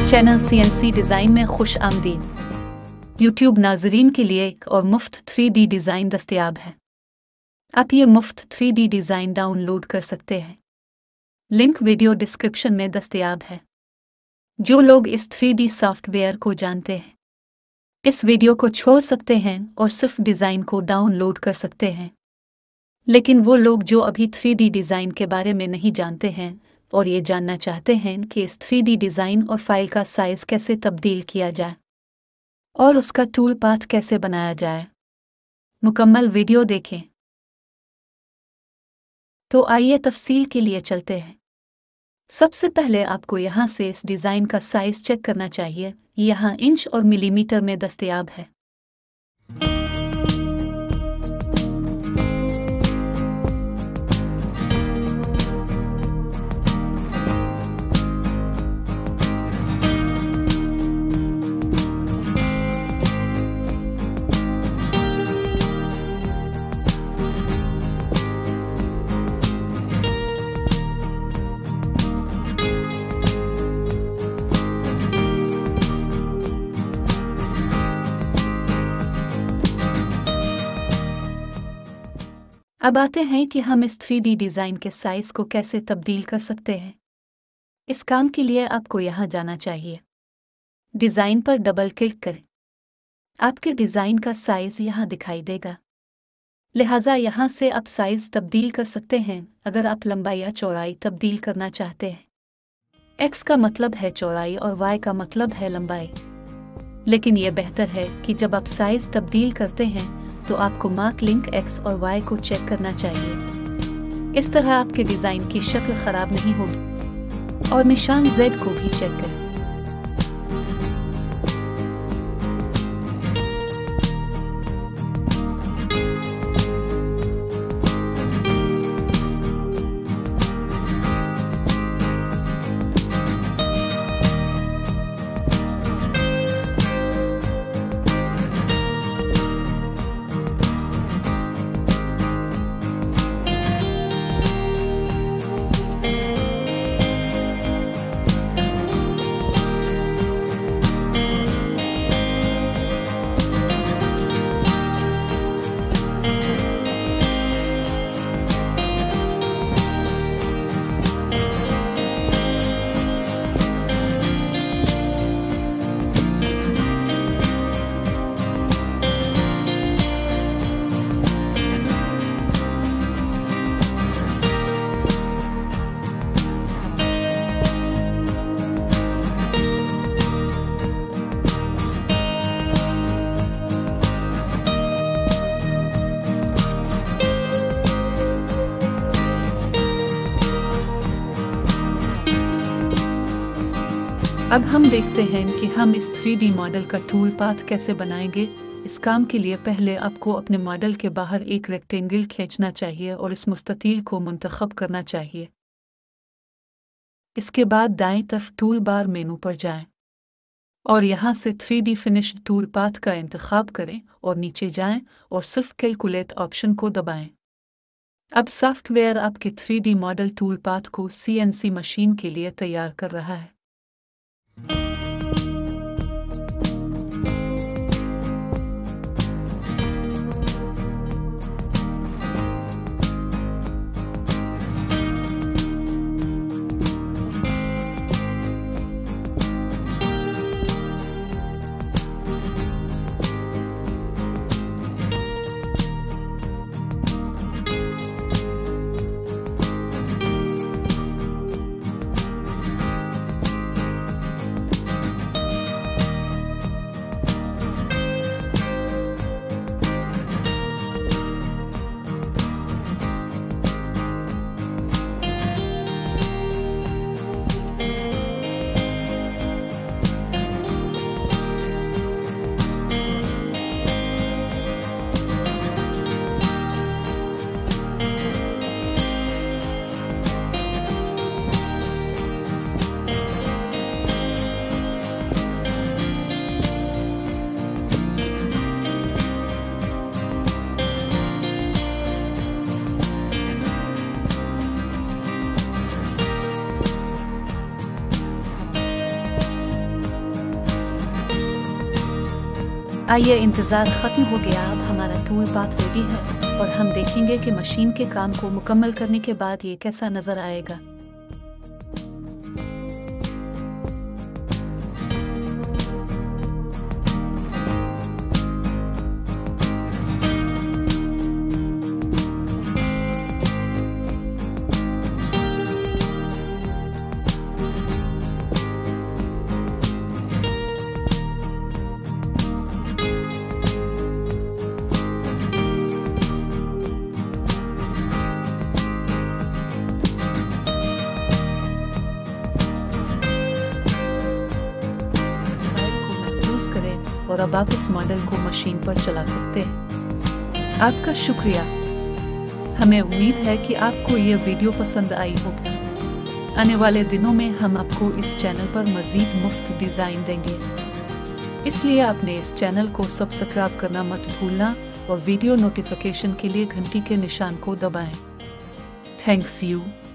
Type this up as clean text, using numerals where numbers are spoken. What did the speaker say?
Channel CNC design में खुश आमदीद। यूट्यूब नाजरीन के लिए एक और मुफ्त 3D डिज़ाइन दस्तयाब है। आप ये मुफ्त 3D डिज़ाइन डाउनलोड कर सकते हैं। लिंक वीडियो डिस्क्रिप्शन में दस्तयाब है। जो लोग इस 3D सॉफ्टवेयर को जानते हैं इस वीडियो को छोड़ सकते हैं और सिर्फ डिज़ाइन को डाउनलोड कर सकते हैं। लेकिन वो लोग जो अभी 3D डिज़ाइन के बारे में नहीं जानते हैं और ये जानना चाहते हैं कि इस 3D डिज़ाइन और फाइल का साइज़ कैसे तब्दील किया जाए और उसका टूल पाथ कैसे बनाया जाए, मुकम्मल वीडियो देखें। तो आइए तफसील के लिए चलते हैं। सबसे पहले आपको यहाँ से इस डिज़ाइन का साइज़ चेक करना चाहिए। यहाँ इंच और मिलीमीटर में दस्तयाब है। अब आते हैं कि हम इस 3D डिज़ाइन के साइज़ को कैसे तब्दील कर सकते हैं। इस काम के लिए आपको यहाँ जाना चाहिए। डिज़ाइन पर डबल क्लिक करें। आपके डिज़ाइन का साइज़ यहाँ दिखाई देगा। लिहाजा यहाँ से आप साइज़ तब्दील कर सकते हैं अगर आप लंबाई या चौड़ाई तब्दील करना चाहते हैं। X का मतलब है चौड़ाई और Y का मतलब है लंबाई। लेकिन यह बेहतर है कि जब आप साइज़ तब्दील करते हैं तो आपको मार्क लिंक X और Y को चेक करना चाहिए। इस तरह आपके डिज़ाइन की शक्ल ख़राब नहीं होगी। और निशान Z को भी चेक करें। अब हम देखते हैं कि हम इस 3D मॉडल का टूल पाथ कैसे बनाएंगे। इस काम के लिए पहले आपको अपने मॉडल के बाहर एक रेक्टेंगल खींचना चाहिए और इस मुस्ततील को मुंतखब करना चाहिए। इसके बाद दाएं तरफ टूल बार मेनू पर जाएं और यहाँ से 3D फिनिश टूल पाथ का इंतखाब करें और नीचे जाएं और सिर्फ कैलकुलेट ऑप्शन को दबाएं। अब सॉफ्टवेयर आपके 3D मॉडल टूल पाथ को CNC मशीन के लिए तैयार कर रहा है। आइए, इंतज़ार ख़त्म हो गया। अब हमारा टूल पाथ रेडी है और हम देखेंगे कि मशीन के काम को मुकम्मल करने के बाद ये कैसा नज़र आएगा। करें और अब आप इस मॉडल को मशीन पर चला सकते हैं। आपका शुक्रिया। हमें उम्मीद है कि आपको ये वीडियो पसंद आई होगी। आने वाले दिनों में हम आपको इस चैनल पर मज़ीद मुफ्त डिज़ाइन देंगे, इसलिए आपने इस चैनल को सब्सक्राइब करना मत भूलना और वीडियो नोटिफिकेशन के लिए घंटी के निशान को दबाएं। Thanks you.